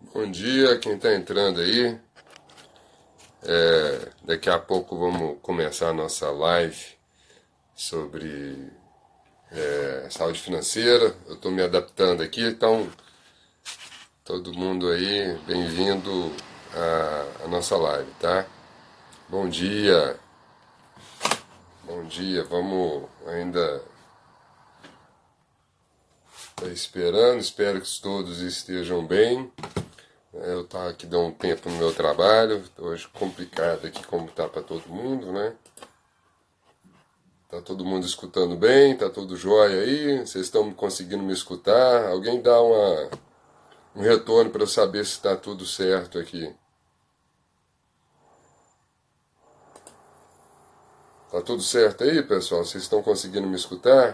Bom dia, quem está entrando aí. Daqui a pouco vamos começar a nossa live sobre saúde financeira. Eu estou me adaptando aqui, então todo mundo aí, bem-vindo à nossa live, tá? Bom dia, bom dia. Vamos ainda tá esperando, espero que todos estejam bem. Eu estava aqui dando um tempo no meu trabalho, hoje complicado aqui como tá para todo mundo, né? Tá todo mundo escutando bem? Tá tudo jóia aí? Vocês estão conseguindo me escutar? Alguém dá um retorno para eu saber se está tudo certo aqui. Tá tudo certo aí, pessoal? Vocês estão conseguindo me escutar?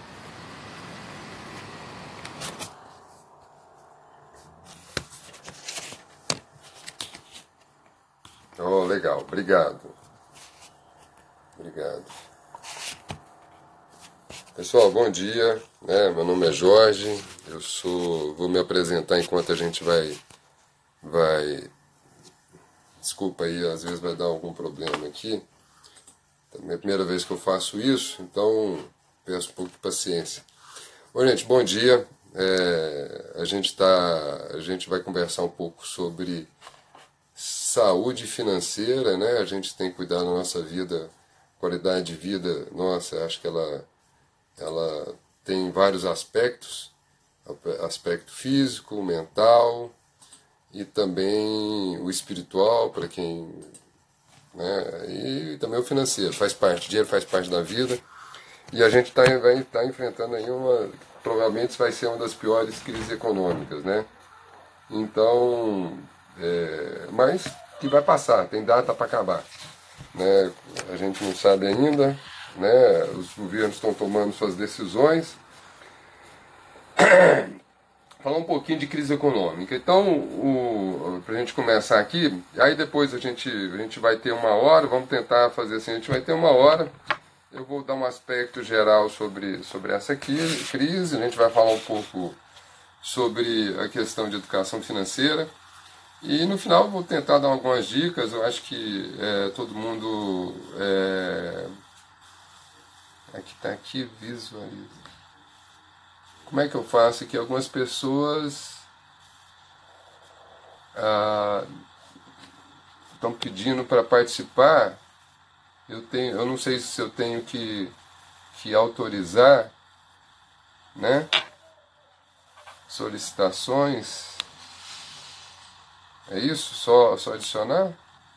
Oh, legal. Obrigado. Obrigado. Pessoal, bom dia. Meu nome é Jorge. Vou me apresentar enquanto a gente vai. Desculpa aí, às vezes vai dar algum problema aqui. É a minha primeira vez que eu faço isso, então peço um pouco de paciência. Oi, gente, bom dia. A gente vai conversar um pouco sobre saúde financeira, né? A gente tem que cuidar da nossa vida, qualidade de vida. Nossa, acho que ela tem vários aspectos, aspecto físico, mental e também o espiritual para quem, né? E também o financeiro faz parte. O dinheiro faz parte da vida. E a gente vai estar enfrentando aí provavelmente vai ser uma das piores crises econômicas, né? Então, mas que vai passar, tem data para acabar, né? A gente não sabe ainda, né? Os governos estão tomando suas decisões. Falar um pouquinho de crise econômica. Então, para a gente começar aqui, aí depois a gente vai ter uma hora, vamos tentar fazer assim, a gente vai ter uma hora. Eu vou dar um aspecto geral sobre essa crise, a gente vai falar um pouco sobre a questão de educação financeira e no final eu vou tentar dar algumas dicas. Eu acho que todo mundo aqui está aqui visualiza. Como é que eu faço aqui? Algumas pessoas estão pedindo para participar. Eu não sei se eu tenho que autorizar, né? Solicitações. É isso? Só adicionar?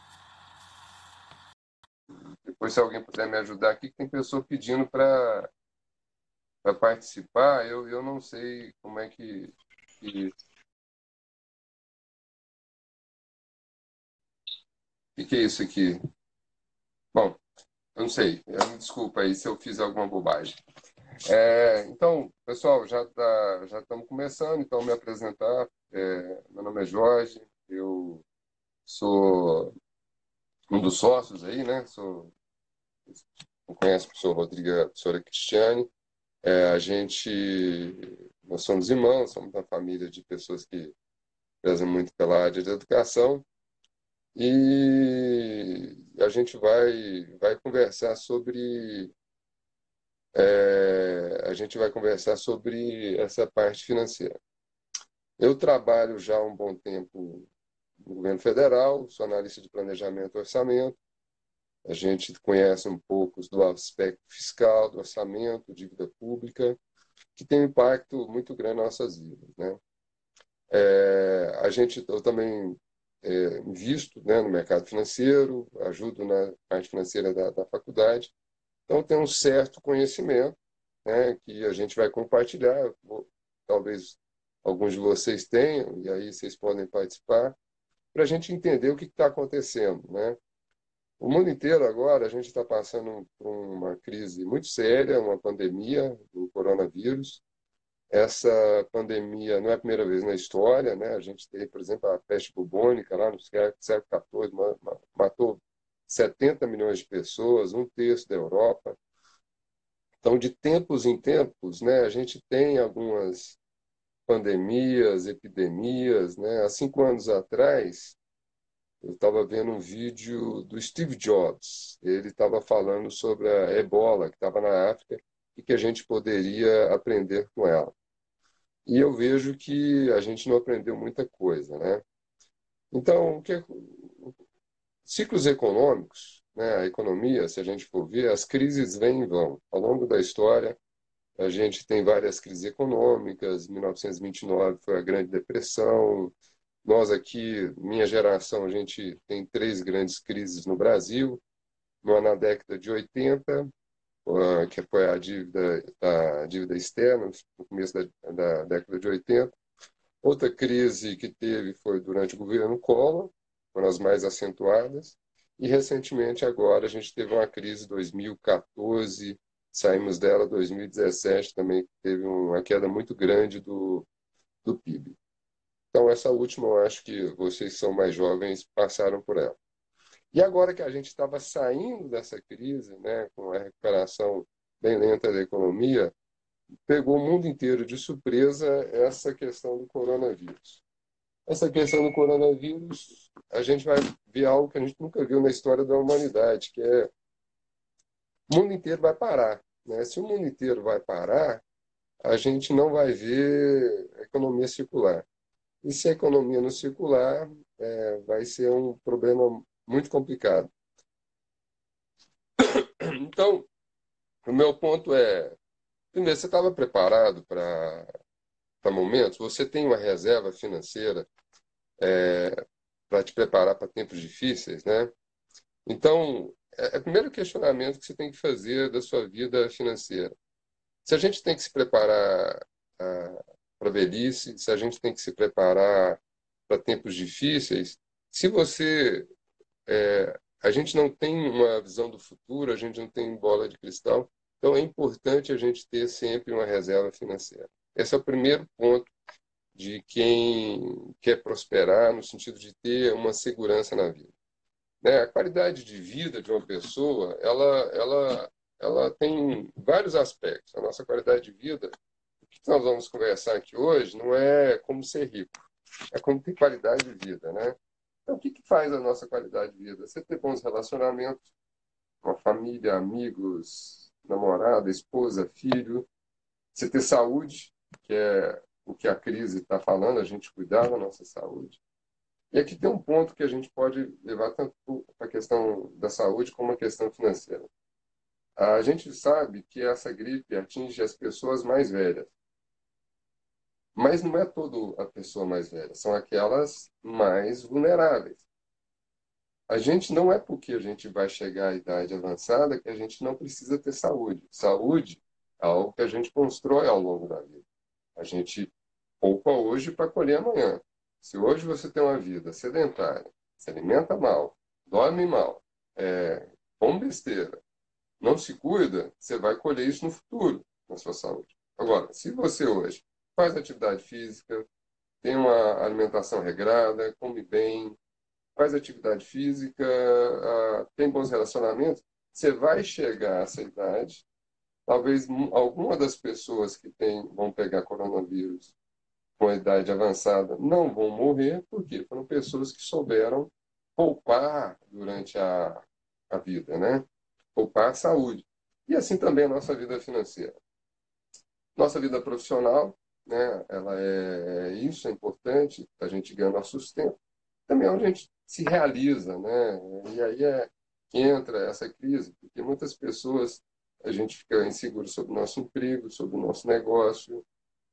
Depois, se alguém puder me ajudar aqui, que tem pessoa pedindo para participar, eu não sei como é que é isso aqui. Bom, eu não sei. Me desculpa aí se eu fiz alguma bobagem. Então, pessoal, já estamos começando, então me apresentar. Meu nome é Jorge, eu sou um dos sócios aí, né? Conhece o professor Rodrigo e a professora Cristiane. Nós somos irmãos, somos uma família de pessoas que prezam muito pela área da educação e a gente vai conversar sobre essa parte financeira. Eu trabalho já há um bom tempo no governo federal, sou analista de planejamento e orçamento. A gente conhece um pouco do aspecto fiscal, do orçamento, dívida pública, que tem um impacto muito grande nas nossas vidas, né? Eu também invisto, né, no mercado financeiro, ajudo na parte financeira da faculdade, então tem um certo conhecimento, né, que a gente vai compartilhar. Talvez alguns de vocês tenham, e aí vocês podem participar, para a gente entender o que está acontecendo, né? O mundo inteiro agora, a gente está passando por uma crise muito séria, uma pandemia do coronavírus. Essa pandemia não é a primeira vez na história, né? A gente teve, por exemplo, a peste bubônica lá no século XIV, matou 70 milhões de pessoas, um terço da Europa. Então, de tempos em tempos, né, a gente tem algumas pandemias, epidemias, né? Há 5 anos atrás, eu estava vendo um vídeo do Steve Jobs. Ele estava falando sobre a Ebola, que estava na África, e que a gente poderia aprender com ela. E eu vejo que a gente não aprendeu muita coisa, né? Então, ciclos econômicos, né? A economia, se a gente for ver, as crises vêm e vão. Ao longo da história, a gente tem várias crises econômicas. 1929 foi a Grande Depressão. Nós aqui, minha geração, a gente tem 3 grandes crises no Brasil. Uma na década de 80, que foi a dívida externa, no começo da década de 80. Outra crise que teve foi durante o governo Collor, foram as mais acentuadas. E recentemente, agora, a gente teve uma crise em 2014, saímos dela em 2017, também teve uma queda muito grande do PIB. Então, essa última, eu acho que vocês que são mais jovens passaram por ela. E agora que a gente estava saindo dessa crise, né, com a recuperação bem lenta da economia, pegou o mundo inteiro de surpresa essa questão do coronavírus. Essa questão do coronavírus, a gente vai ver algo que a gente nunca viu na história da humanidade, que é o mundo inteiro vai parar, né? Se o mundo inteiro vai parar, a gente não vai ver a economia circular. E se a economia não circular, vai ser um problema muito complicado. Então, o meu ponto é, primeiro, você estava preparado para momentos? Você tem uma reserva financeira para te preparar para tempos difíceis, né? Então, é o primeiro questionamento que você tem que fazer da sua vida financeira. Se a gente tem que se preparar para a velhice, se a gente tem que se preparar para tempos difíceis, se você a gente não tem uma visão do futuro, a gente não tem bola de cristal, então é importante a gente ter sempre uma reserva financeira. Esse é o primeiro ponto de quem quer prosperar, no sentido de ter uma segurança na vida, né? A qualidade de vida de uma pessoa, ela tem vários aspectos. A nossa qualidade de vida, o que nós vamos conversar aqui hoje, não é como ser rico, é como ter qualidade de vida, né? Então, o que faz a nossa qualidade de vida? Você ter bons relacionamentos com a família, amigos, namorada, esposa, filho. Você ter saúde, que é o que a crise está falando, a gente cuidar da nossa saúde. E aqui tem um ponto que a gente pode levar tanto para a questão da saúde como a questão financeira. A gente sabe que essa gripe atinge as pessoas mais velhas, mas não é toda a pessoa mais velha, são aquelas mais vulneráveis. A gente não é porque a gente vai chegar à idade avançada que a gente não precisa ter saúde. Saúde é algo que a gente constrói ao longo da vida. A gente poupa hoje para colher amanhã. Se hoje você tem uma vida sedentária, se alimenta mal, dorme mal, come besteira, não se cuida, você vai colher isso no futuro, na sua saúde. Agora, se você hoje faz atividade física, tem uma alimentação regrada, come bem, faz atividade física, tem bons relacionamentos, você vai chegar a essa idade. Talvez alguma das pessoas que vão pegar coronavírus com a idade avançada não vão morrer, porque foram pessoas que souberam poupar durante a vida, né? Poupar a saúde. E assim também a nossa vida financeira. Nossa vida profissional, né? Ela isso é importante, a gente ganha nosso sustento. Também é onde a gente se realiza, né? E aí que entra essa crise, porque muitas pessoas a gente fica inseguro sobre o nosso emprego, sobre o nosso negócio,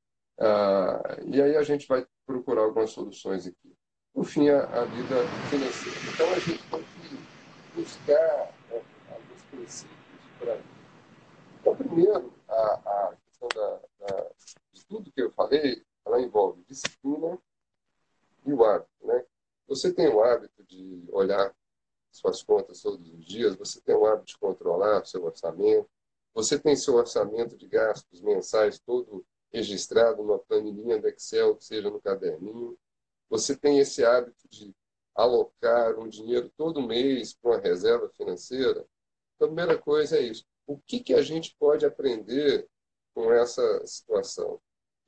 e aí a gente vai procurar algumas soluções aqui. Por fim, a vida financeira. Então a gente tem que buscar alguns princípios para. Então, primeiro, a questão de tudo que eu falei, ela envolve disciplina e o hábito, né? Você tem o hábito de olhar suas contas todos os dias, você tem o hábito de controlar o seu orçamento, você tem seu orçamento de gastos mensais todo registrado numa planilhinha do Excel, que seja no caderninho, você tem esse hábito de alocar um dinheiro todo mês para uma reserva financeira. Então, a primeira coisa é isso. O que a gente pode aprender com essa situação?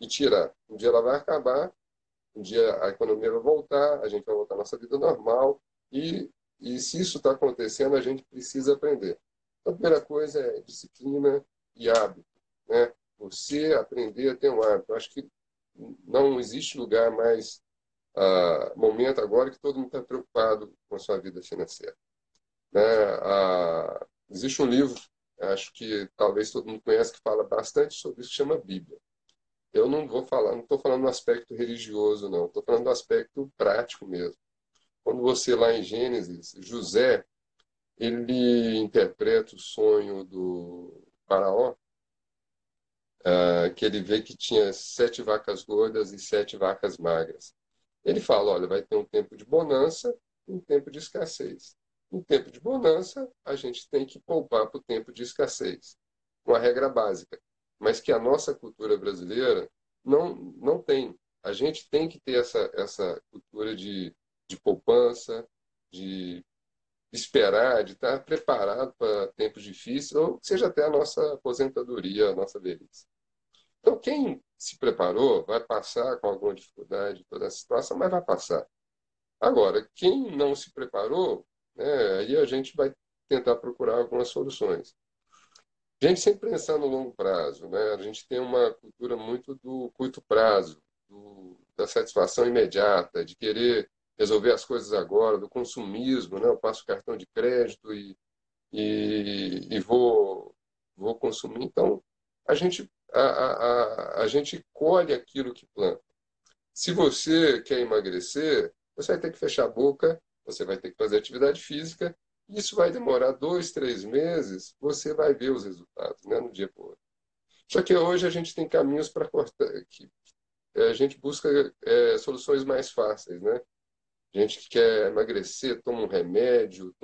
e tirar. Um dia ela vai acabar, um dia a economia vai voltar, a gente vai voltar à nossa vida normal, e se isso está acontecendo, a gente precisa aprender. Então, a primeira coisa é disciplina e hábito, né? Você aprender a ter um hábito. Eu acho que não existe lugar mais, momento agora que todo mundo está preocupado com a sua vida financeira, né? Existe um livro, acho que talvez todo mundo conhece, que fala bastante sobre isso, que chama Bíblia. Eu não vou falar, não estou falando do aspecto religioso, não. Estou falando do aspecto prático mesmo. Quando você, lá em Gênesis, José, ele interpreta o sonho do faraó, que ele vê que tinha 7 vacas gordas e 7 vacas magras. Ele fala, olha, vai ter um tempo de bonança e um tempo de escassez. No tempo de bonança, a gente tem que poupar para o tempo de escassez. Uma regra básica, mas que a nossa cultura brasileira não tem. A gente tem que ter essa cultura de poupança, de esperar, de estar preparado para tempos difíceis, ou seja até a nossa aposentadoria, a nossa velhice. Então, quem se preparou vai passar com alguma dificuldade toda essa situação, mas vai passar. Agora, quem não se preparou, né, aí a gente vai tentar procurar algumas soluções. A gente sempre pensar no longo prazo, né? A gente tem uma cultura muito do curto prazo, da satisfação imediata, de querer resolver as coisas agora, do consumismo, né? Eu passo o cartão de crédito e vou consumir. Então, a gente colhe aquilo que planta. Se você quer emagrecer, você vai ter que fechar a boca, você vai ter que fazer atividade física. Isso vai demorar 2, 3 meses, você vai ver os resultados, né, no dia por outro. Só que hoje a gente tem caminhos para cortar, que a gente busca soluções mais fáceis, né? Gente que quer emagrecer, toma um remédio,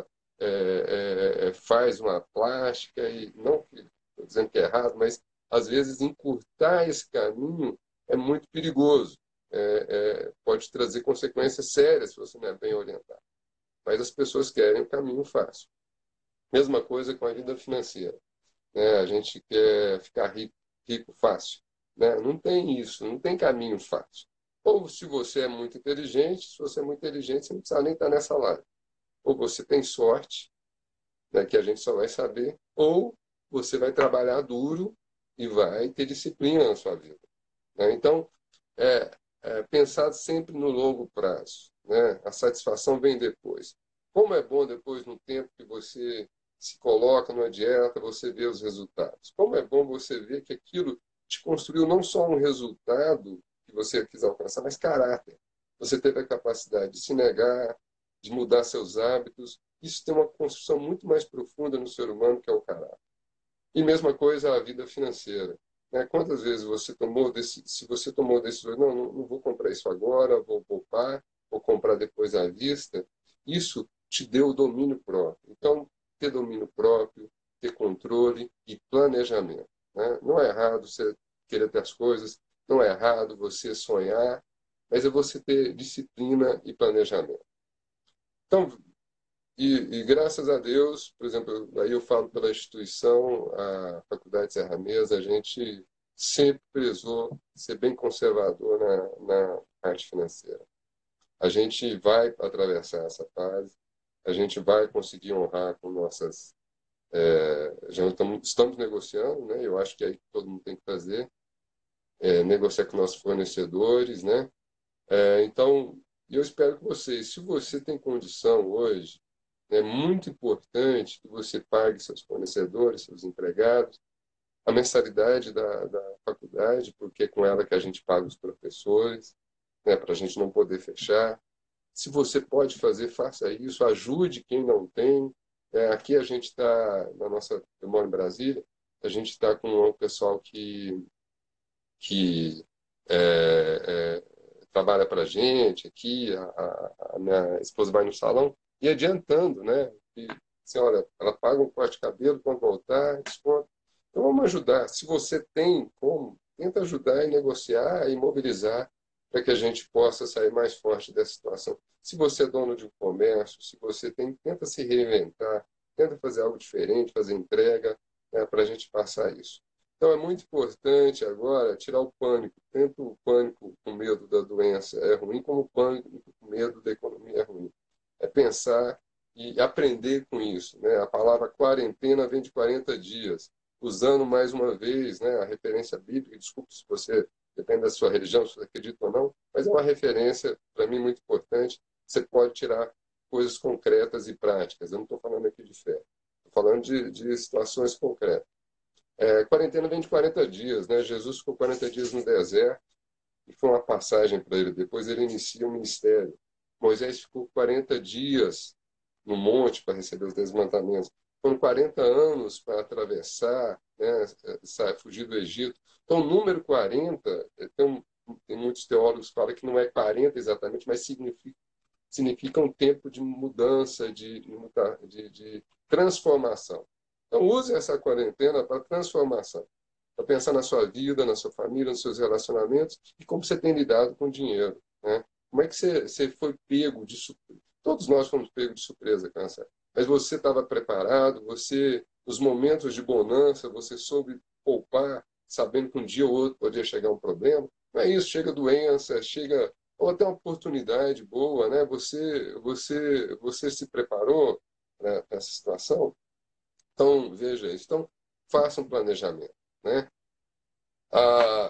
faz uma plástica, e não estou dizendo que é errado, mas às vezes encurtar esse caminho é muito perigoso. Pode trazer consequências sérias se você não é bem orientado. Mas as pessoas querem o caminho fácil. Mesma coisa com a vida financeira, né? A gente quer ficar rico, rico fácil, né? Não tem isso, não tem caminho fácil. Ou se você é muito inteligente, se você é muito inteligente, você não precisa nem estar nessa live. Ou você tem sorte, né, que a gente só vai saber, ou você vai trabalhar duro e vai ter disciplina na sua vida, né? Então, é, pensar sempre no longo prazo, né? A satisfação vem depois. Como é bom depois, no tempo que você se coloca numa dieta, você vê os resultados. Como é bom você ver que aquilo te construiu não só um resultado que você quis alcançar, mas caráter. Você teve a capacidade de se negar, de mudar seus hábitos. Isso tem uma construção muito mais profunda no ser humano, que é o caráter. E mesma coisa a vida financeira, né? Quantas vezes se você tomou decisões, não vou comprar isso agora, vou poupar, vou comprar depois à vista, isso te deu o domínio próprio. Então, ter domínio próprio, ter controle e planejamento, né? Não é errado você querer ter as coisas, não é errado você sonhar, mas é você ter disciplina e planejamento. Então, e graças a Deus, por exemplo, aí eu falo pela instituição, a Faculdade Serra Mesa, a gente sempre prezou ser bem conservador na parte financeira. A gente vai atravessar essa fase, a gente vai conseguir honrar com nossas. Já estamos negociando, né? Eu acho que é aí que todo mundo tem que fazer, negociar com nossos fornecedores, né? Então, eu espero que vocês, se você tem condição hoje, é muito importante que você pague seus fornecedores, seus empregados, a mensalidade da faculdade, porque é com ela que a gente paga os professores, né, para a gente não poder fechar. Se você pode fazer, faça isso, ajude quem não tem. Aqui a gente está, eu moro em Brasília, a gente está com um pessoal que trabalha para a gente aqui, a minha esposa vai no salão, e adiantando, né? E, assim, olha, ela paga um corte de cabelo, quando voltar, desconto. Então vamos ajudar. Se você tem como, tenta ajudar e negociar e mobilizar para que a gente possa sair mais forte dessa situação. Se você é dono de um comércio, se você tem, tenta se reinventar, tenta fazer algo diferente, fazer entrega, né, para a gente passar isso. Então é muito importante agora tirar o pânico. Tanto o pânico com medo da doença é ruim, como o pânico com medo da economia é ruim. É pensar e aprender com isso, né? A palavra quarentena vem de 40 dias, usando mais uma vez, né, a referência bíblica. Desculpe se você depende da sua religião, se você acredita ou não, mas é uma referência para mim muito importante. Você pode tirar coisas concretas e práticas. Eu não estou falando aqui de fé, estou falando de situações concretas. Quarentena vem de 40 dias, né? Jesus ficou 40 dias no deserto e foi uma passagem para ele. Depois ele inicia o ministério. Moisés ficou 40 dias no monte para receber os 10 mandamentos. Foram 40 anos para atravessar, né, fugir do Egito. Então, o número 40, tem muitos teólogos que falam que não é 40 exatamente, mas significa um tempo de mudança, de transformação. Então, use essa quarentena para transformação, para pensar na sua vida, na sua família, nos seus relacionamentos e como você tem lidado com o dinheiro. Né? Como é que você foi pego de surpresa? Todos nós fomos pegos de surpresa, Câncer. Mas você estava preparado, nos momentos de bonança, você soube poupar, sabendo que um dia ou outro poderia chegar um problema. Não é isso, chega doença, chega ou até uma oportunidade boa, né? Você se preparou para essa situação? Então, veja isso. Então, faça um planejamento, né? Ah,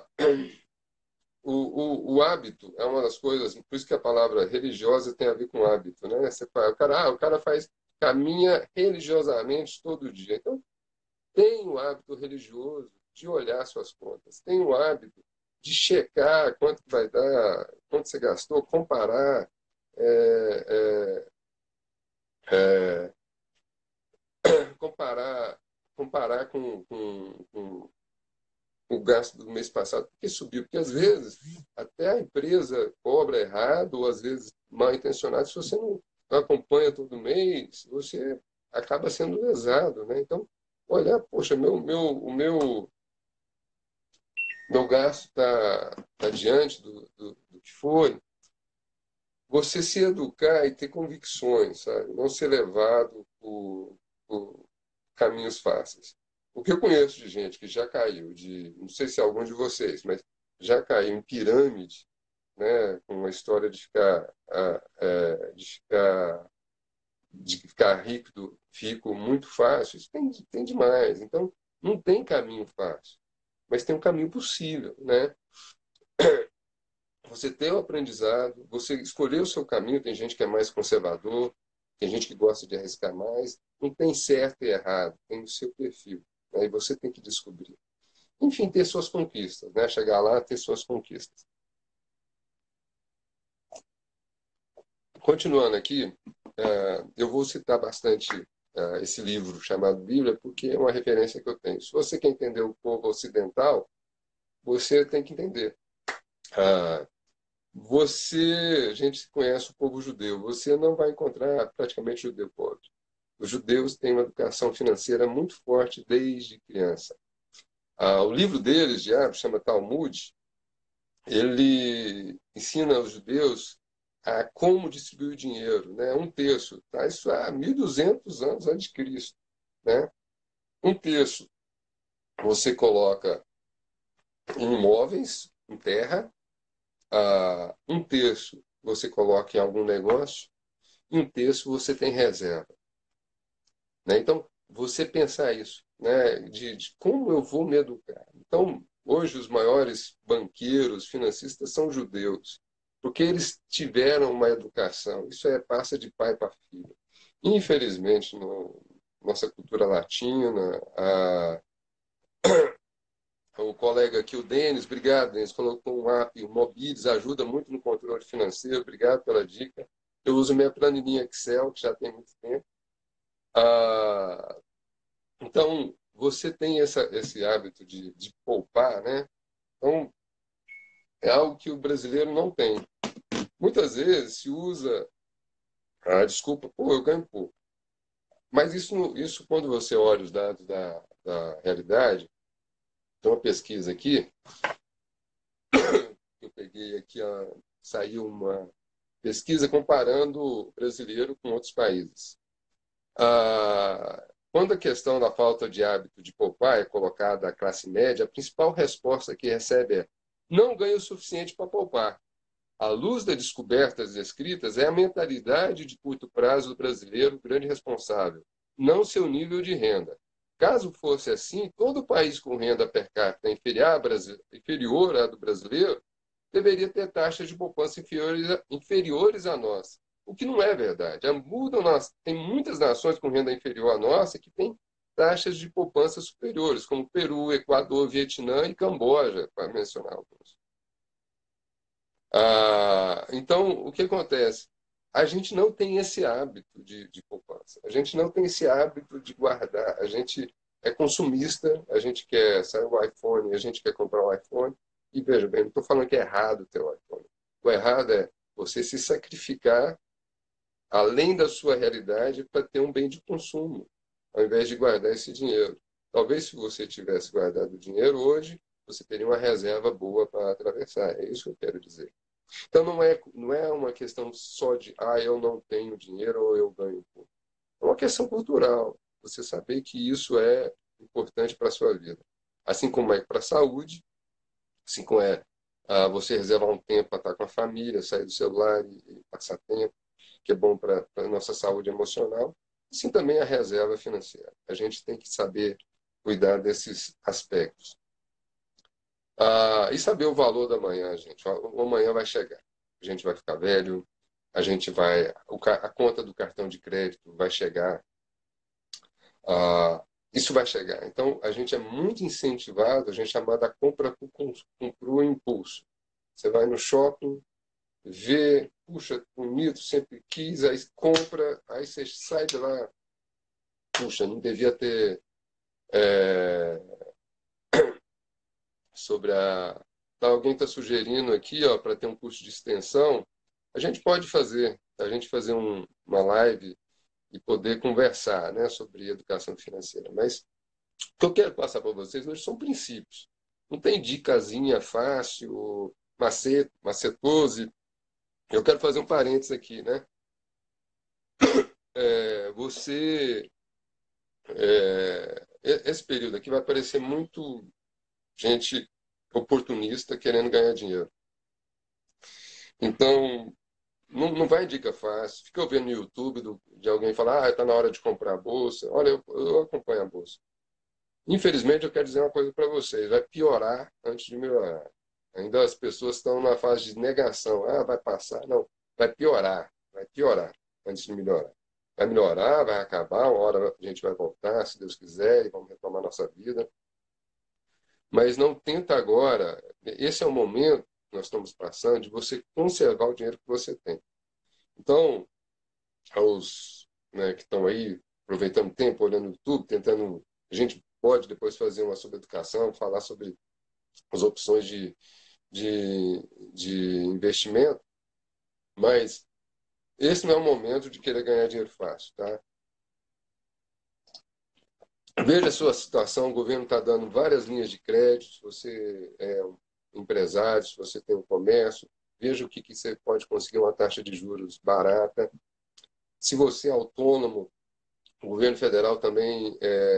o hábito é uma das coisas, por isso que a palavra religiosa tem a ver com hábito, né? O cara faz, caminha religiosamente todo dia. Então, tem o hábito religioso de olhar suas contas, tem o hábito de checar quanto vai dar, quanto você gastou, comparar, é, é, comparar, comparar com o gasto do mês passado, porque subiu. Porque às vezes até a empresa cobra errado, ou às vezes mal intencionado, se você não acompanha todo mês, você acaba sendo lesado. Né? Então, olhar, poxa, meu gasto está diante do que foi. Você se educar e ter convicções, sabe? Não ser levado por caminhos fáceis. O que eu conheço de gente que já caiu, não sei se é algum de vocês, mas já caiu em pirâmide, né, com uma história de ficar rico muito fácil, isso tem demais. Então, não tem caminho fácil, mas tem um caminho possível, né? Você ter o aprendizado, você escolher o seu caminho. Tem gente que é mais conservador, tem gente que gosta de arriscar mais. Não tem certo e errado, tem o seu perfil. Né? E você tem que descobrir. Enfim, ter suas conquistas, né? Chegar lá, ter suas conquistas. Continuando aqui, eu vou citar bastante esse livro chamado Bíblia, porque é uma referência que eu tenho. Se você quer entender o povo ocidental, você tem que entender. Ah, a gente conhece o povo judeu, você não vai encontrar praticamente judeu pobre. Os judeus têm uma educação financeira muito forte desde criança. O livro deles, de Hábitos, chama Talmud, ele ensina aos judeus a como distribuir o dinheiro, né? Um terço, tá? Isso há 1.200 anos antes de Cristo, né? Um terço você coloca em imóveis, em terra, um terço você coloca em algum negócio, e um terço você tem reserva. Né? Então, você pensar isso, né? De como eu vou me educar. Então, hoje os maiores banqueiros, financistas são judeus, porque eles tiveram uma educação. Isso passa de pai para filho. Infelizmente, nossa cultura latina, o colega aqui, o Denis, obrigado, Denis, colocou um app, o Mobiles, ajuda muito no controle financeiro, obrigado pela dica. Eu uso minha planilhinha Excel, que já tem muito tempo. Ah, então, você tem esse hábito de poupar, né? Então, é algo que o brasileiro não tem. Muitas vezes se usa a desculpa, pô, eu ganho pouco. Mas isso quando você olha os dados da realidade, tem uma pesquisa aqui, que eu peguei aqui, saiu uma pesquisa comparando o brasileiro com outros países. quando a questão da falta de hábito de poupar é colocada à classe média, a principal resposta que recebe é: não ganho o suficiente para poupar. À luz das descobertas descritas, é a mentalidade de curto prazo do brasileiro o grande responsável, não seu nível de renda. Caso fosse assim, todo país com renda per capita inferior à do brasileiro deveria ter taxas de poupança inferiores à nossa. O que não é verdade. Tem muitas nações com renda inferior à nossa que têm taxas de poupança superiores, como Peru, Equador, Vietnã e Camboja, para mencionar alguns. Então, o que acontece? A gente não tem esse hábito de poupança. A gente não tem esse hábito de guardar. A gente é consumista, a gente quer sair o iPhone, a gente quer comprar um iPhone. E veja bem, não estou falando que é errado ter um iPhone. O errado é você se sacrificar além da sua realidade para ter um bem de consumo, ao invés de guardar esse dinheiro. Talvez se você tivesse guardado o dinheiro hoje, você teria uma reserva boa para atravessar. É isso que eu quero dizer. Então não é uma questão só de eu não tenho dinheiro ou eu ganho pouco. É uma questão cultural. Você saber que isso é importante para a sua vida. Assim como é para a saúde, assim como é você reservar um tempo para estar com a família, sair do celular e passar tempo, que é bom para a nossa saúde emocional. Assim também a reserva financeira. A gente tem que saber cuidar desses aspectos. E saber o valor da manhã, gente. O amanhã vai chegar. A gente vai ficar velho, a conta do cartão de crédito vai chegar. Isso vai chegar. Então, a gente é muito incentivado, a gente é chamado a compra por impulso. Você vai no shopping, vê, puxa, bonito, sempre quis, aí compra, aí você sai de lá, puxa, não devia ter sobre a. Alguém está sugerindo aqui, ó, para ter um curso de extensão, a gente pode fazer, a gente fazer uma live e poder conversar, né, sobre educação financeira. Mas o que eu quero passar para vocês hoje são princípios. Não tem dicasinha fácil, macetose. Eu quero fazer um parênteses aqui, né? Esse período aqui vai aparecer muito gente oportunista querendo ganhar dinheiro. Então, não vai em dica fácil. Fica vendo no YouTube de alguém falar, está na hora de comprar a bolsa. Olha, eu acompanho a bolsa. Infelizmente, eu quero dizer uma coisa para vocês: vai piorar antes de melhorar. Ainda as pessoas estão na fase de negação. Vai passar. Não, vai piorar antes de melhorar. Vai melhorar, vai acabar, uma hora a gente vai voltar, se Deus quiser, e vamos retomar nossa vida. Mas não tenta agora, esse é o momento que nós estamos passando, de você conservar o dinheiro que você tem. Então, aos, né, que estão aí aproveitando o tempo, olhando o YouTube, tentando. A gente pode depois fazer uma sobre educação, falar sobre as opções de investimento, mas esse não é o momento de querer ganhar dinheiro fácil, tá? Veja a sua situação, o governo está dando várias linhas de crédito, se você é um empresário, se você tem um comércio, veja o que você pode conseguir uma taxa de juros barata. Se você é autônomo, o governo federal também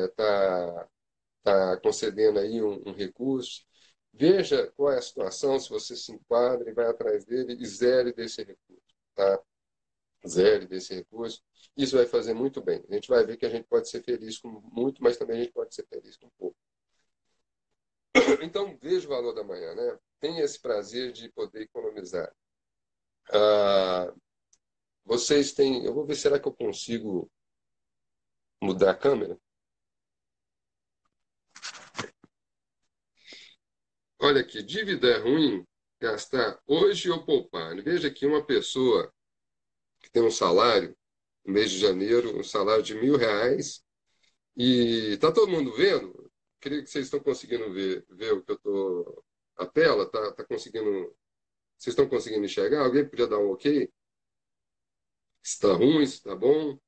está concedendo aí um recurso. Veja qual é a situação, se você se enquadra e vai atrás dele e zere desse recurso. Tá? Zere desse recurso. Isso vai fazer muito bem. A gente vai ver que a gente pode ser feliz com muito, mas também a gente pode ser feliz com pouco. Então, veja o valor da manhã, né? Tenha esse prazer de poder economizar. Vocês têm. Eu vou ver, será que eu consigo mudar a câmera? Olha aqui, dívida é ruim gastar hoje ou poupar. Veja aqui uma pessoa que tem um salário, no mês de janeiro, um salário de R$ 1.000, e está todo mundo vendo? Creio que vocês estão conseguindo ver o que eu estou. A tela, tá conseguindo. Vocês estão conseguindo enxergar? Alguém podia dar um ok? Se está ruim, se está bom?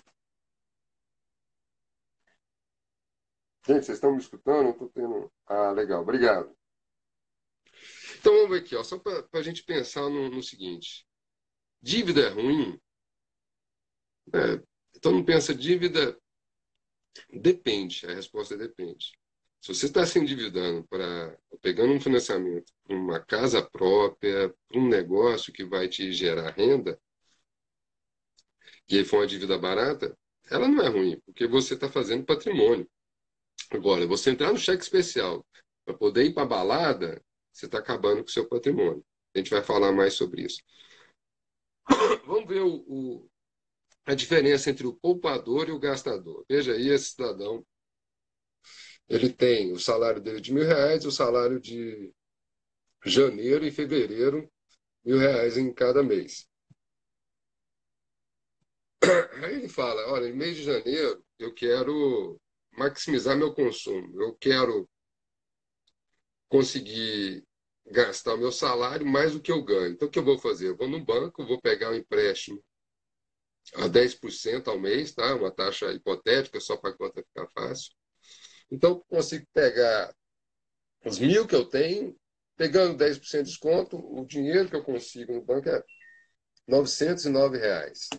Gente, vocês estão me escutando? Não estou tendo. Legal, obrigado. Então vamos ver aqui, ó, só para a gente pensar no seguinte: dívida é ruim? Todo mundo pensa dívida. Depende, a resposta é depende. Se você está se endividando para pegando um financiamento para uma casa própria, para um negócio que vai te gerar renda, e aí for uma dívida barata, ela não é ruim, porque você está fazendo patrimônio. Agora, você entrar no cheque especial para poder ir para a balada, você está acabando com o seu patrimônio. A gente vai falar mais sobre isso. Vamos ver a diferença entre o poupador e o gastador. Veja aí, esse cidadão, ele tem o salário dele de R$ 1.000, o salário de janeiro e fevereiro, R$ 1.000 em cada mês. Aí ele fala, olha, em mês de janeiro eu quero maximizar meu consumo, eu quero conseguir gastar o meu salário mais do que eu ganho. Então, o que eu vou fazer? Eu vou no banco, vou pegar um empréstimo a 10% ao mês, tá? Uma taxa hipotética, só para a conta ficar fácil. Então, eu consigo pegar os 1.000 que eu tenho, pegando 10% de desconto, o dinheiro que eu consigo no banco é R$ 909.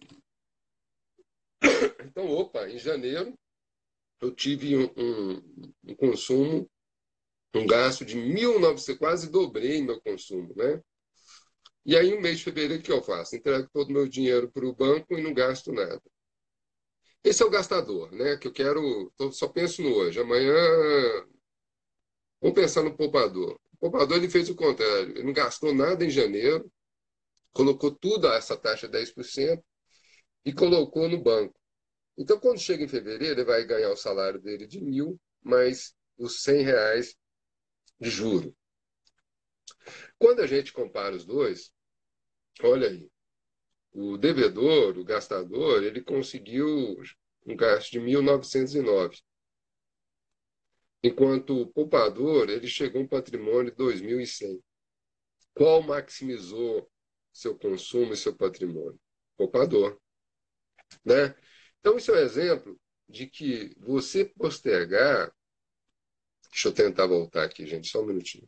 Então, opa, em janeiro eu tive um consumo, um gasto de 1.900, quase dobrei meu consumo, né? E aí, no mês de fevereiro, o que eu faço? Entrego todo o meu dinheiro para o banco e não gasto nada. Esse é o gastador, né? Que eu quero, só penso no hoje. Amanhã, vamos pensar no poupador. O poupador ele fez o contrário. Ele não gastou nada em janeiro, colocou tudo a essa taxa de 10% e colocou no banco. Então, quando chega em fevereiro, ele vai ganhar o salário dele de 1.000, mais os R$ 100 de juro. Quando a gente compara os dois, olha aí, o devedor, o gastador, ele conseguiu um gasto de 1.909, enquanto o poupador, ele chegou a um patrimônio de 2.100. Qual maximizou seu consumo e seu patrimônio? Poupador, né? Então, isso é um exemplo de que você postergar. Deixa eu tentar voltar aqui, gente, só um minutinho.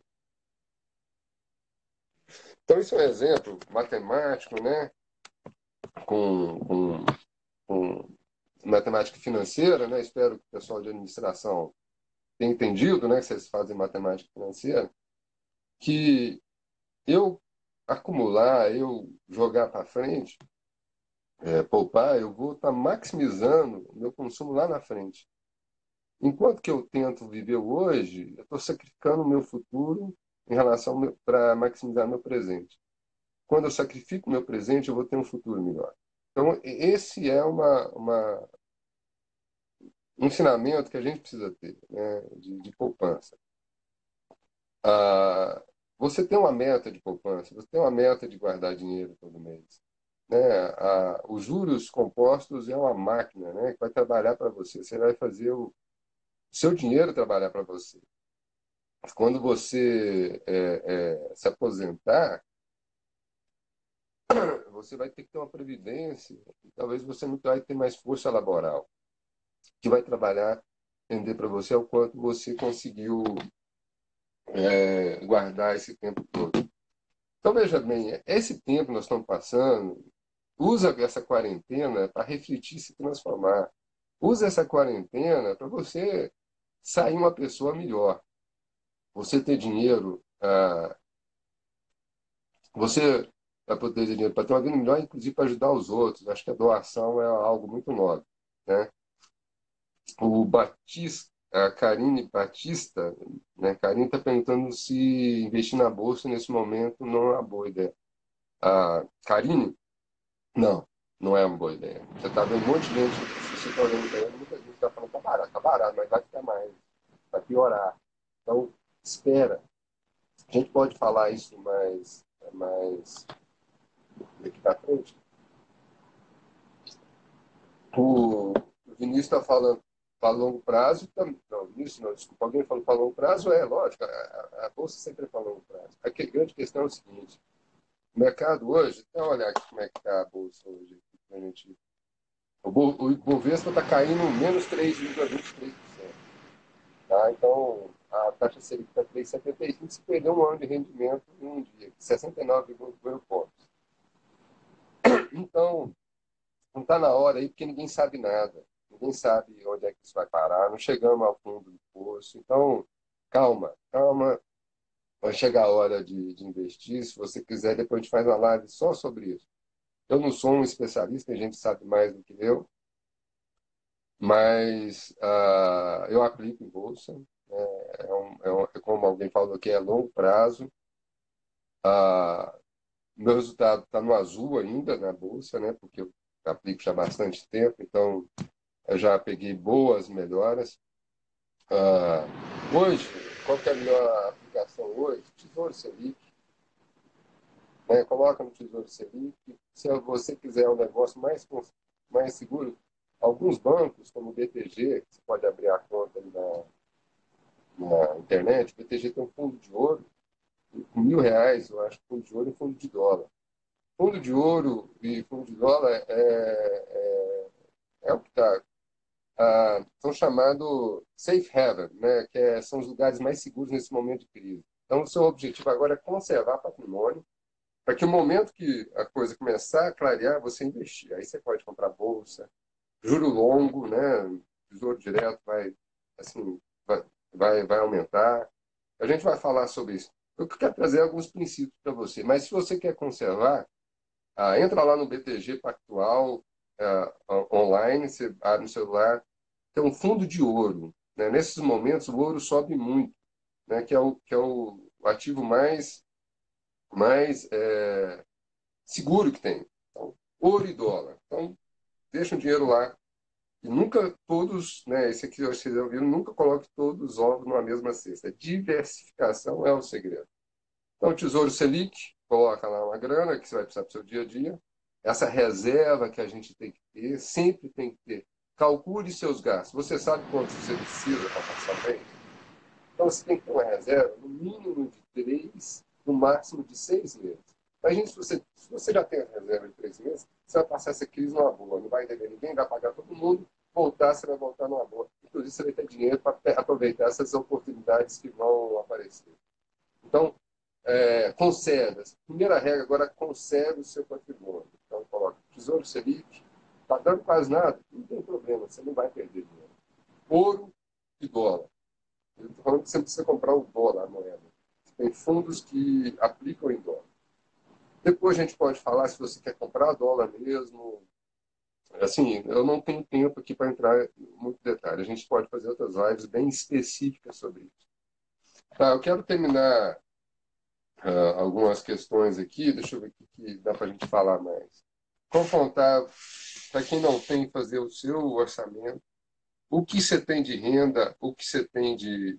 Então, isso é um exemplo matemático, né? Com, com, com matemática financeira, né? Espero que o pessoal de administração tenha entendido, né? Que vocês fazem matemática financeira, que eu acumular, eu jogar para frente, poupar, eu vou estar maximizando o meu consumo lá na frente. Enquanto que eu tento viver o hoje, eu estou sacrificando o meu futuro em relação para maximizar meu presente. Quando eu sacrifico o meu presente, eu vou ter um futuro melhor. Então, esse é um ensinamento que a gente precisa ter, né, de poupança. Ah, você tem uma meta de poupança, você tem uma meta de guardar dinheiro todo mês. Né? Os juros compostos é uma máquina, né, que vai trabalhar para você. Você vai fazer o seu dinheiro trabalhar para você. Quando você se aposentar, você vai ter que ter uma previdência, e talvez você não vai ter mais força laboral, que vai trabalhar, render para você o quanto você conseguiu guardar esse tempo todo. Então, veja bem, esse tempo que nós estamos passando, usa essa quarentena para refletir e se transformar. Usa essa quarentena para você sair uma pessoa melhor. Você ter dinheiro, você vai poder ter dinheiro para ter uma vida melhor, inclusive para ajudar os outros. Acho que a doação é algo muito nobre, né? O Batista, a Karine Batista, né? Karine está perguntando se investir na bolsa nesse momento não é uma boa ideia. A Karine, não, não é uma boa ideia. Você está vendo um monte de gente, se você está olhando para ela, muita gente está falando que tá barato, mas vai ficar mais, vai piorar. Então, espera. A gente pode falar isso mais daqui para frente. O Vinícius está falando para longo prazo, não, Vinícius não, desculpa, alguém falou para longo prazo, lógico, a bolsa sempre é para longo prazo. A grande questão é o seguinte, o mercado hoje, dá uma olhada aqui como é que está a bolsa hoje. A gente, o Bovespa está caindo menos 3,23%. Tá? Então, a taxa Selic está 3,75, se perdeu um ano de rendimento em um dia, 69,8 pontos. Então, não está na hora aí, porque ninguém sabe nada. ninguém sabe onde é que isso vai parar, não chegamos ao fundo do poço. Então, calma, calma, vai chegar a hora de investir. Se você quiser, depois a gente faz uma live só sobre isso. Eu não sou um especialista, a gente sabe mais do que eu, mas eu aplico em bolsa. Como alguém falou aqui, é longo prazo. Ah, meu resultado está no azul ainda na bolsa, né? Porque eu aplico já há bastante tempo, então eu já peguei boas melhoras. Ah, hoje, qual que é a melhor aplicação hoje? Tesouro Selic, né? Coloca no Tesouro Selic. Se você quiser um negócio mais seguro, alguns bancos, como o BTG, que você pode abrir a conta ali na internet, o BTG tem um fundo de ouro, com R$ 1.000, eu acho, fundo de ouro e fundo de dólar. Fundo de ouro e fundo de dólar é o que está. São chamados safe haven, né? São os lugares mais seguros nesse momento de crise. Então, o seu objetivo agora é conservar patrimônio, para que o momento que a coisa começar a clarear, você investir. Aí você pode comprar bolsa, juro longo, né? Tesouro direto assim, vai aumentar. A gente vai falar sobre isso. Eu quero trazer alguns princípios para você, mas se você quer conservar, entra lá no BTG Pactual, online, você abre no celular, tem um fundo de ouro. Né? Nesses momentos, o ouro sobe muito, né? Que é o ativo mais seguro que tem. Então, ouro e dólar. Então, deixa o dinheiro lá. E nunca todos, né, esse aqui vocês já ouviram, nunca coloque todos os ovos numa mesma cesta. Diversificação é o segredo. Então, o Tesouro Selic, coloca lá uma grana que você vai precisar para o seu dia a dia. Essa reserva que a gente tem que ter, sempre tem que ter. Calcule seus gastos. Você sabe quanto você precisa para passar bem? Então, você tem que ter uma reserva no mínimo de 3, no máximo de 6 meses. Imagina se você já tem a reserva de 3 meses, você vai passar essa crise numa boa. Não vai dever ninguém, vai pagar todo mundo. Voltar, você vai voltar numa boa. Inclusive, você vai ter dinheiro para aproveitar essas oportunidades que vão aparecer. Então, conserve. Primeira regra agora, conserve o seu patrimônio. Então, coloca Tesouro Selic, está dando quase nada, não tem problema, você não vai perder dinheiro. Ouro e dólar. Eu estou falando que você precisa comprar o dólar, a moeda. Tem fundos que aplicam em dólar. Depois a gente pode falar se você quer comprar dólar mesmo. Assim, eu não tenho tempo aqui para entrar em muito detalhe. A gente pode fazer outras lives bem específicas sobre isso. Tá, eu quero terminar algumas questões aqui. Deixa eu ver o que dá para a gente falar mais. Confrontar, para quem não tem, fazer o seu orçamento. O que você tem de renda, o que você tem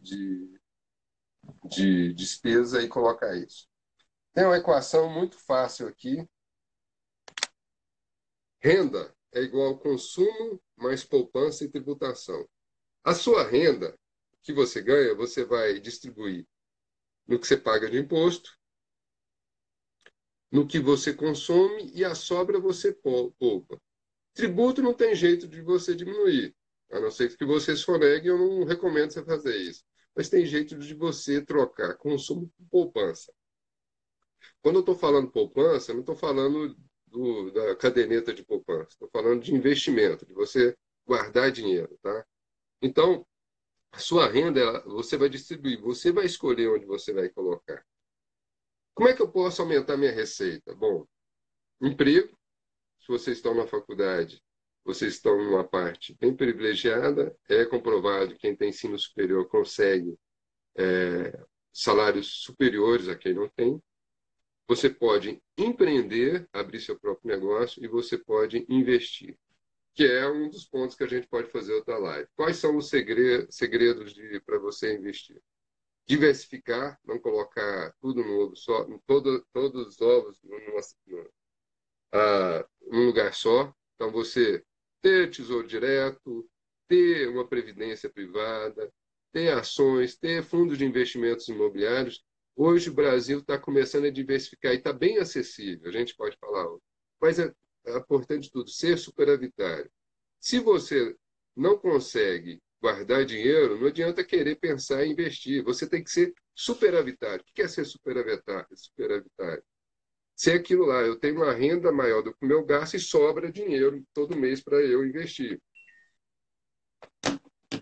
de despesa e colocar isso. Tem uma equação muito fácil aqui. Renda é igual ao consumo mais poupança e tributação. A sua renda que você ganha, você vai distribuir no que você paga de imposto, no que você consome e a sobra você poupa. Tributo não tem jeito de você diminuir, a não ser que você sonegue, eu não recomendo você fazer isso. Mas tem jeito de você trocar consumo por poupança. Quando eu estou falando poupança, eu não estou falando da caderneta de poupança, estou falando de investimento, de você guardar dinheiro, tá? Então, a sua renda, você vai distribuir, você vai escolher onde você vai colocar. Como é que eu posso aumentar minha receita? Bom, emprego, se vocês estão na faculdade, vocês estão numa parte bem privilegiada, é comprovado que quem tem ensino superior consegue salários superiores a quem não tem. Você pode empreender, abrir seu próprio negócio e você pode investir, que é um dos pontos que a gente pode fazer outra live. Quais são os segredos para você investir? Diversificar, não colocar tudo no ovo só, todos os ovos num lugar só. Então, você ter tesouro direto, ter uma previdência privada, ter ações, ter fundos de investimentos imobiliários. Hoje o Brasil está começando a diversificar e está bem acessível, a gente pode falar. Mas é importante tudo, ser superavitário. Se você não consegue guardar dinheiro, não adianta querer pensar em investir. Você tem que ser superavitário. O que é ser superavitário? Se é aquilo lá, eu tenho uma renda maior do que o meu gasto e sobra dinheiro todo mês para eu investir.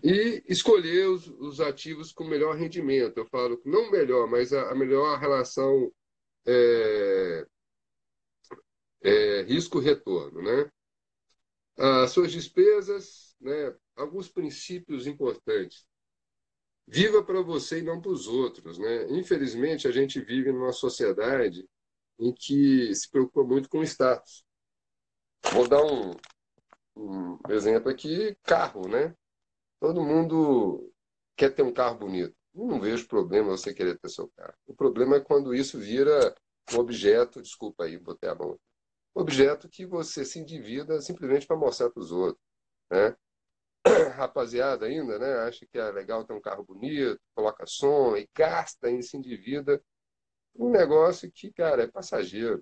E escolher os ativos com melhor rendimento. Eu falo, não melhor, mas a melhor relação é, risco-retorno, né? As suas despesas, né? Alguns princípios importantes. Viva para você e não para os outros, né? Infelizmente, a gente vive numa sociedade em que se preocupa muito com o status. Vou dar um exemplo aqui, carro, né? Todo mundo quer ter um carro bonito. Eu não vejo problema você querer ter seu carro. O problema é quando isso vira um objeto, desculpa aí, botei a mão, objeto que você se endivida simplesmente para mostrar para os outros, né? Rapaziada ainda, né? Acha que é legal ter um carro bonito, coloca som e gasta e se endivida. Um negócio que, cara, é passageiro.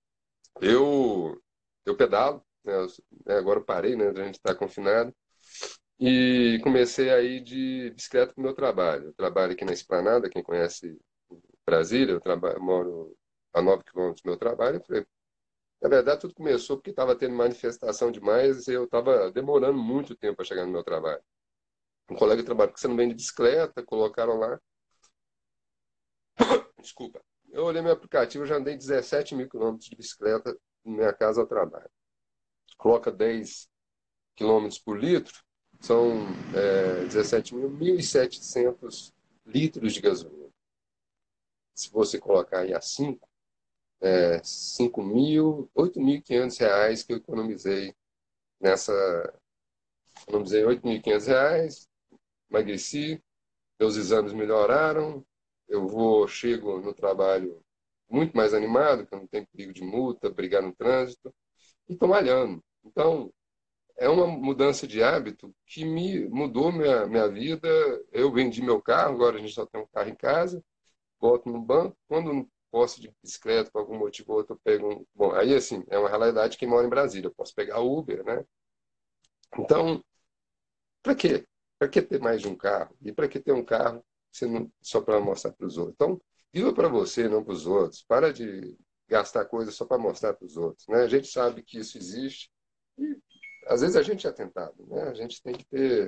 Eu pedalo, né? Agora eu parei, né? A gente está confinado. E comecei a ir de bicicleta para o meu trabalho. Eu trabalho aqui na Esplanada, quem conhece Brasília, moro a 9 quilômetros do meu trabalho. Eu falei, na verdade, tudo começou porque estava tendo manifestação demais e eu estava demorando muito tempo para chegar no meu trabalho. Um colega de trabalho, porque você não vem de bicicleta, colocaram lá. Desculpa. Eu olhei meu aplicativo, já andei 17 mil quilômetros de bicicleta da minha casa ao trabalho. Coloca 10 quilômetros por litro, são 17 mil, 1.700 litros de gasolina. Se você colocar aí a 5, 5 mil, 8.500 reais que eu economizei nessa. Economizei 8.500 reais, emagreci, meus exames melhoraram, chego no trabalho muito mais animado, que eu não tenho perigo de multa, brigar no trânsito, e estou malhando. Então, é uma mudança de hábito que me mudou minha vida. Eu vendi meu carro, agora a gente só tem um carro em casa, volto no banco. Quando não posso de bicicleta, por algum motivo ou outro, eu pego um. Bom, aí assim, é uma realidade quem mora em Brasília. Eu posso pegar Uber, né? Então, para quê? Para que ter mais de um carro? E para que ter um carro só para mostrar para os outros? Então, viva para você, não para os outros. Para de gastar coisas só para mostrar para os outros, né? A gente sabe que isso existe e às vezes a gente é tentado, né? A gente tem que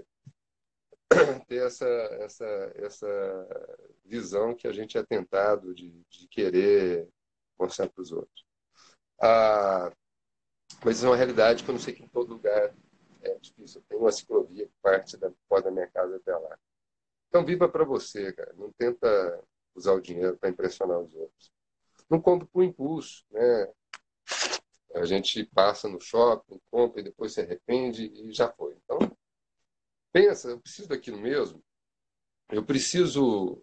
ter essa visão que a gente é tentado de querer mostrar para os outros. Ah, mas é uma realidade que eu não sei que em todo lugar é difícil. Eu tenho uma ciclovia que parte da porta da minha casa até lá. Então viva para você, cara. Não tenta usar o dinheiro para impressionar os outros. Não compra por impulso, né? A gente passa no shopping, compra e depois se arrepende e já foi. Então pensa, eu preciso daquilo mesmo. Eu preciso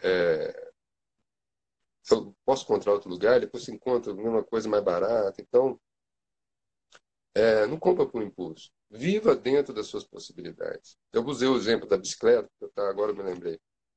eu posso encontrar outro lugar, depois você encontra a mesma coisa mais barata. Então, não compra por impulso. Viva dentro das suas possibilidades. Eu usei o exemplo da bicicleta, agora eu me lembrei.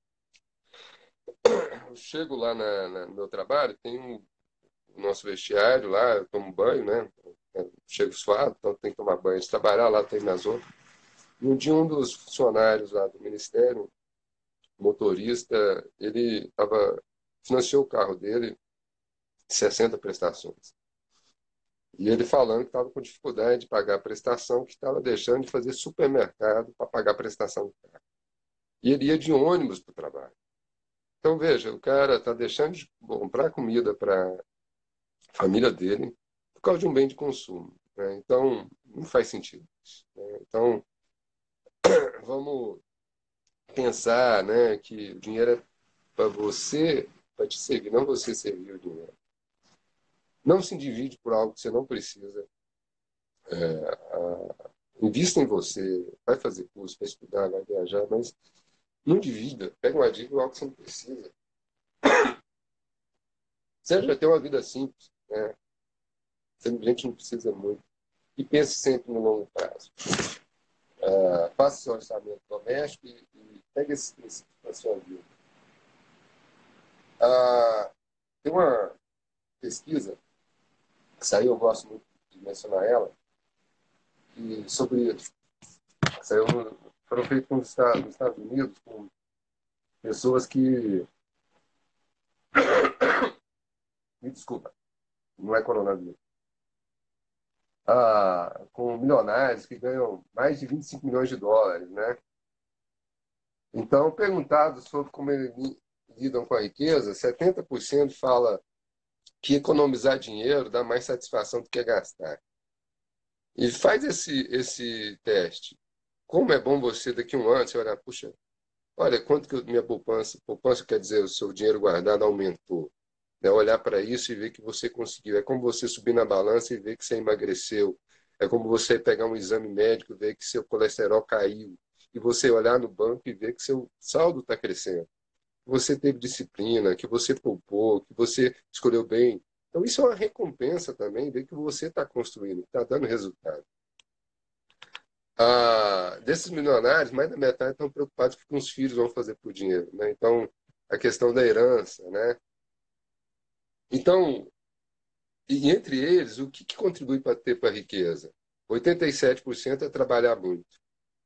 Eu chego lá no meu trabalho, tem o nosso vestiário lá, eu tomo banho, né? Eu chego suado, então tem que tomar banho de trabalhar, lá tem minhas roupas. E um dia um dos funcionários lá do Ministério, motorista, ele financiou o carro dele, 60 prestações. E ele falando que estava com dificuldade de pagar a prestação, que estava deixando de fazer supermercado para pagar a prestação do carro. E ele ia de ônibus para o trabalho. Então, veja, o cara está deixando de comprar comida para a família dele por causa de um bem de consumo, né? Então, não faz sentido isso, né? Então, vamos pensar, né, que o dinheiro é para você, para te servir, não você servir o dinheiro. Não se endivide por algo que você não precisa. Invista em você, vai fazer curso, vai estudar, vai viajar, mas não divida. Pega uma dívida algo que você não precisa. Você já tem uma vida simples, né? A gente não precisa muito. E pense sempre no longo prazo. Faça seu orçamento doméstico e pegue esses princípios para a sua vida. Ah, tem uma pesquisa que saiu, eu gosto muito de mencionar ela, e sobre saiu foram feitas nos Estados Unidos com pessoas que, me desculpa, não é coronavírus, com milionários que ganham mais de 25 milhões de dólares, né? Então, perguntado sobre como eles lidam com a riqueza, 70% fala que economizar dinheiro dá mais satisfação do que gastar. E faz esse teste. Como é bom você, daqui a um ano, você olhar, puxa, olha quanto que minha poupança quer dizer, o seu dinheiro guardado aumentou. Né? Olhar para isso e ver que você conseguiu. É como você subir na balança e ver que você emagreceu. É como você pegar um exame médico e ver que seu colesterol caiu. E você olhar no banco e ver que seu saldo está crescendo. Que você teve disciplina, que você poupou, que você escolheu bem. Então, isso é uma recompensa também, ver que você está construindo, está dando resultado. Desses milionários, mais da metade estão preocupados com o que os filhos vão fazer por dinheiro. Né? Então, a questão da herança. Né? Então, e entre eles, o que contribui para ter para a riqueza? 87% é trabalhar muito.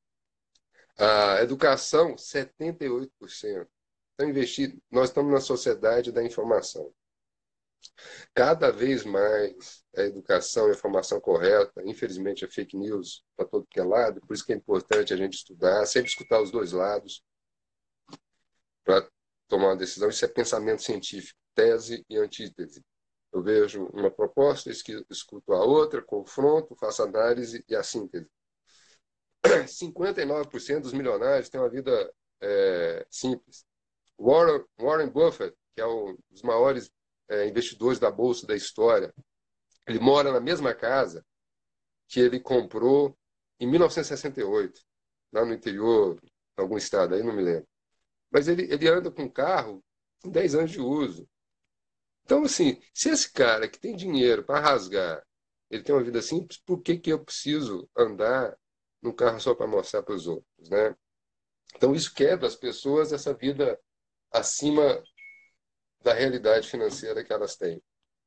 A educação, 78%. Então, investir, nós estamos na sociedade da informação. Cada vez mais a educação e a informação correta, infelizmente é fake news para todo que é lado, por isso que é importante a gente estudar, sempre escutar os dois lados para tomar uma decisão. Isso é pensamento científico, tese e antítese. Eu vejo uma proposta, escuto a outra, confronto, faço análise e a síntese. 59% dos milionários têm uma vida simples. Warren Buffett, que é um dos maiores investidores da Bolsa da história, ele mora na mesma casa que ele comprou em 1968, lá no interior, em algum estado, aí não me lembro. Mas ele anda com um carro com 10 anos de uso. Então, assim, se esse cara que tem dinheiro para rasgar, ele tem uma vida simples, por que que eu preciso andar num carro só para mostrar para os outros, né? Então, isso quebra as pessoas essa vida acima da realidade financeira que elas têm.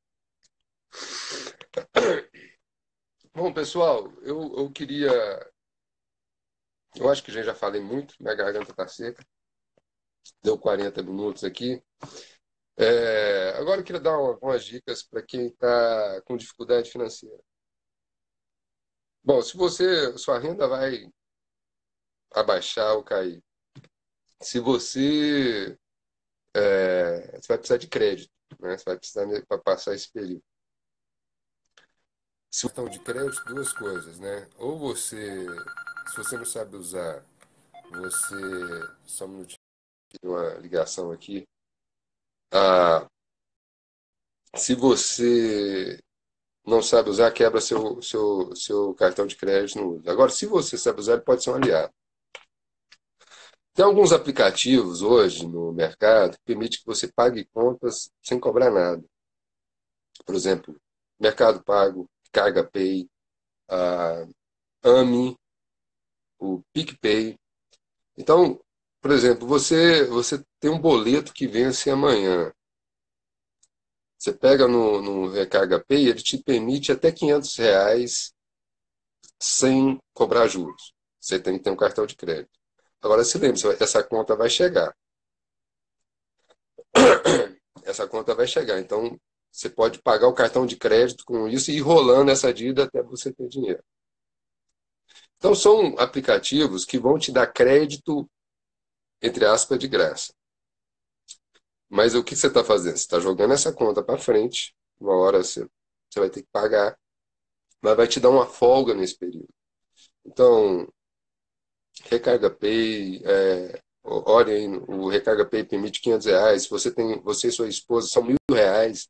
Bom, pessoal, eu queria. Eu acho que já falei muito, minha garganta está seca, deu 40 minutos aqui. Agora eu queria dar algumas dicas para quem está com dificuldade financeira. Bom, se sua renda vai abaixar ou cair, se você vai precisar de crédito, né? Você vai precisar para passar esse período. Se cartão de crédito, duas coisas, né? Ou se você não sabe usar, só um minutinho, uma ligação aqui. Ah, se você não sabe usar, quebra seu cartão de crédito no uso. Agora, se você sabe usar, ele pode ser um aliado. Tem alguns aplicativos hoje no mercado que permitem que você pague contas sem cobrar nada. Por exemplo, Mercado Pago, Carga Pay, a Ame, o PicPay. Então, por exemplo, você tem um boleto que vence amanhã. Você pega no Recarga Pay, ele te permite até R$ 500 sem cobrar juros. Você tem que ter um cartão de crédito. Agora, se lembre, essa conta vai chegar. Essa conta vai chegar. Então, você pode pagar o cartão de crédito com isso e ir rolando essa dívida até você ter dinheiro. Então, são aplicativos que vão te dar crédito, entre aspas, de graça. Mas o que você está fazendo? Você está jogando essa conta para frente. Uma hora você vai ter que pagar, mas vai te dar uma folga nesse período. Então, Recarga Pay, olhem, o Recarga Pay permite R$ 500. Você e sua esposa são R$ 1.000.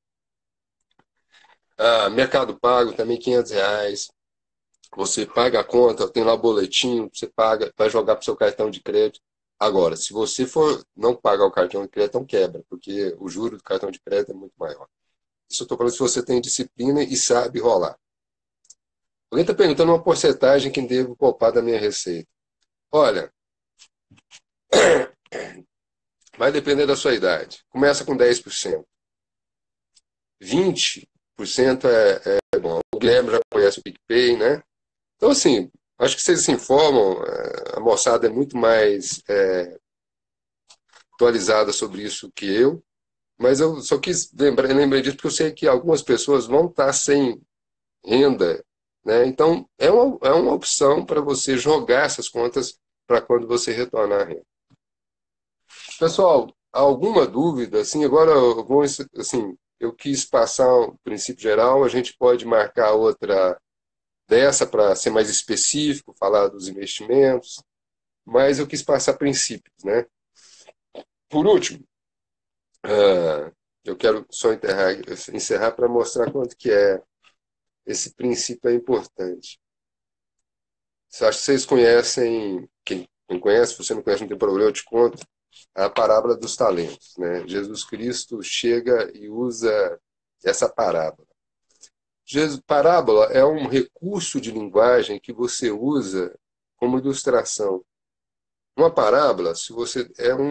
Mercado Pago também R$ 500. Você paga a conta, tem lá o boletim, você paga, vai jogar para o seu cartão de crédito. Agora, se você for não pagar o cartão de crédito, não quebra, porque o juro do cartão de crédito é muito maior. Isso eu estou falando se você tem disciplina e sabe rolar. Alguém está perguntando uma porcentagem que devo poupar da minha receita. Olha, vai depender da sua idade. Começa com 10%. 20% é bom. O Guilherme já conhece o PicPay, né? Então, assim, acho que vocês se informam, a moçada é muito mais atualizada sobre isso que eu, mas eu só quis lembrar disso porque eu sei que algumas pessoas vão estar sem renda, né? Então, é uma opção para você jogar essas contas para quando você retornar a renda. Pessoal, alguma dúvida? Assim, agora eu vou, assim, eu quis passar um princípio geral, a gente pode marcar outra dessa para ser mais específico, falar dos investimentos, mas eu quis passar princípios, né? Por último, eu quero só encerrar para mostrar quanto que esse princípio é importante. Acho que vocês conhecem, quem conhece, se você não conhece, não tem problema, eu te conto, a parábola dos talentos, né? Jesus Cristo chega e usa essa parábola. Parábola é um recurso de linguagem que você usa como ilustração. Uma parábola, se você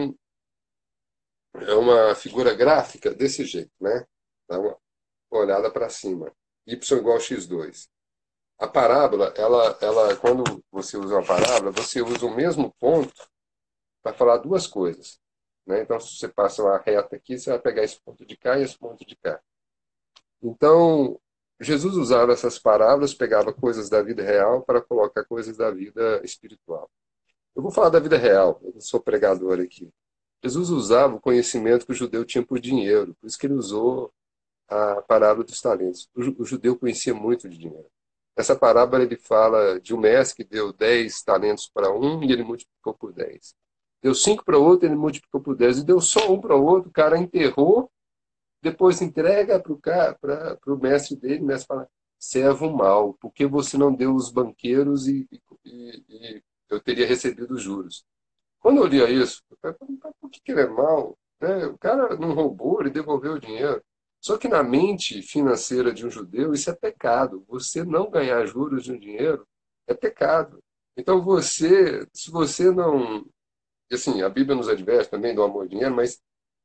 é uma figura gráfica desse jeito, né? Dá uma olhada para cima. Y igual a x2. A parábola, quando você usa uma parábola, você usa o mesmo ponto para falar duas coisas. Né? Então, se você passa uma reta aqui, você vai pegar esse ponto de cá e esse ponto de cá. Então, Jesus usava essas parábolas, pegava coisas da vida real para colocar coisas da vida espiritual. Eu vou falar da vida real, eu sou pregador aqui. Jesus usava o conhecimento que o judeu tinha por dinheiro, por isso que ele usou a parábola dos talentos. O judeu conhecia muito de dinheiro. Nessa parábola ele fala de um mestre que deu 10 talentos para um e ele multiplicou por 10. Deu 5 para outro, ele multiplicou por 10. E deu só um para o outro, o cara enterrou, depois entrega para o mestre dele, o mestre fala, servo mau, porque você não deu os banqueiros e eu teria recebido os juros. Quando eu lia isso, eu falei, por que ele é mau? Né? O cara não roubou, ele devolveu o dinheiro. Só que na mente financeira de um judeu, isso é pecado. Você não ganhar juros de um dinheiro é pecado. Então se você não. Assim, a Bíblia nos adverte também do amor ao dinheiro, mas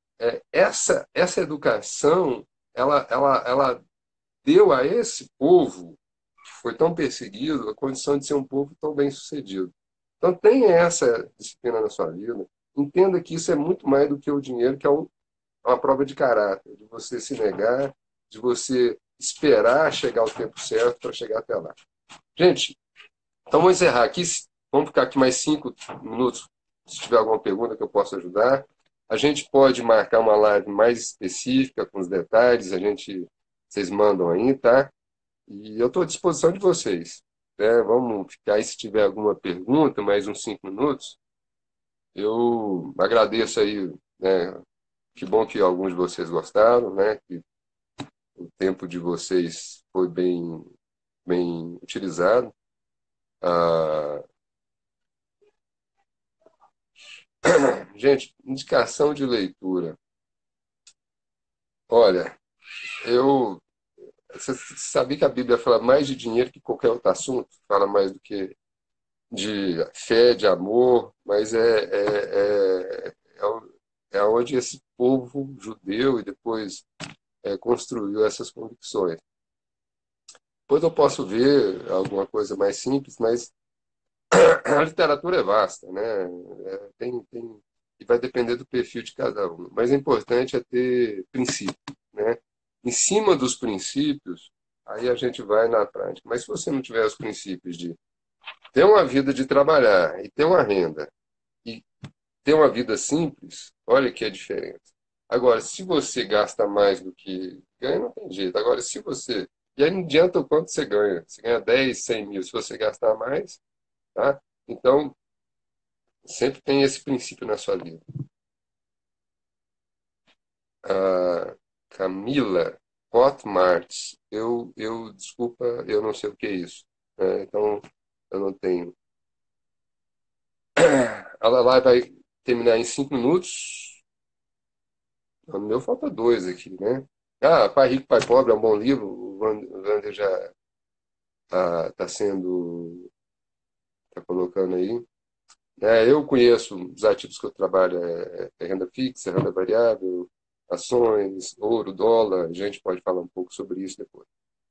essa educação, ela deu a esse povo, que foi tão perseguido, a condição de ser um povo tão bem sucedido. Então tenha essa disciplina na sua vida. Entenda que isso é muito mais do que o dinheiro, que é uma prova de caráter, de você se negar, de você esperar chegar o tempo certo para chegar até lá. Gente, então vamos encerrar aqui. Vamos ficar aqui mais 5 minutos, se tiver alguma pergunta que eu possa ajudar. A gente pode marcar uma live mais específica, com os detalhes, vocês mandam aí, tá? E eu estou à disposição de vocês. Né? Vamos ficar aí, se tiver alguma pergunta, mais uns 5 minutos. Eu agradeço aí, né? Que bom que alguns de vocês gostaram, né? Que o tempo de vocês foi bem utilizado. Ah, gente, indicação de leitura. Olha, você sabia que a Bíblia fala mais de dinheiro que qualquer outro assunto? Fala mais do que de fé, de amor, mas é onde esse povo judeu e depois construiu essas convicções. Depois eu posso ver alguma coisa mais simples, mas a literatura é vasta, né? E vai depender do perfil de cada um. Mas o importante é ter princípio, né? Em cima dos princípios, aí a gente vai na prática. Mas se você não tiver os princípios de ter uma vida de trabalhar e ter uma renda e ter uma vida simples, olha que é a diferença. Agora, se você gasta mais do que ganha, não tem jeito. Agora, se você... E aí não adianta o quanto você ganha. Você ganha 10, 100 mil. Se você gastar mais, tá? Então, sempre tem esse princípio na sua vida. A Camila Hotmart, desculpa, eu não sei o que é isso. Então, eu não tenho. A live vai terminar em 5 minutos. O meu falta 2 aqui, né? Pai Rico, Pai Pobre é um bom livro. O Wander já está tá colocando aí. Eu conheço os ativos que eu trabalho, renda fixa, renda variável, ações, ouro, dólar. A gente pode falar um pouco sobre isso depois.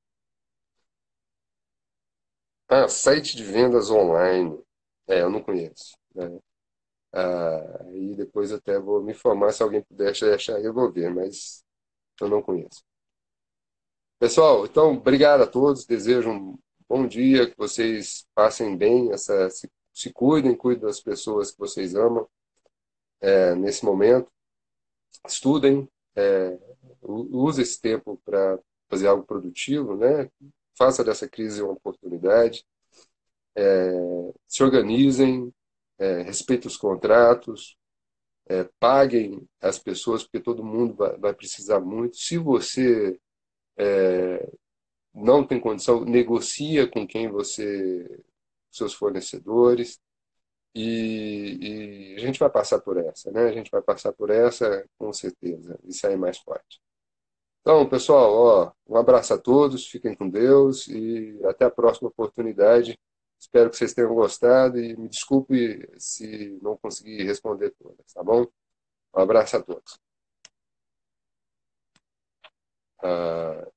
Site de vendas online. Eu não conheço. Né? E depois até vou me informar se alguém puder achar, eu vou ver, mas eu não conheço. Pessoal, então, obrigado a todos. Desejo um bom dia, que vocês passem bem, se cuidem das pessoas que vocês amam. nesse momento. Estudem, use esse tempo para fazer algo produtivo, né? Faça dessa crise uma oportunidade, se organizem, respeitem os contratos, paguem as pessoas, porque todo mundo vai precisar muito. Se você não tem condição, negocia com quem você, seus fornecedores, e a gente vai passar por essa, né? A gente vai passar por essa com certeza e sair mais forte. Então, pessoal, ó, um abraço a todos, fiquem com Deus e até a próxima oportunidade. Espero que vocês tenham gostado e me desculpe se não consegui responder todas, tá bom? Um abraço a todos. Ah,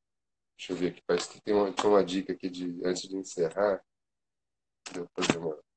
deixa eu ver aqui, parece que tinha uma dica aqui antes de encerrar. Deixa eu fazer uma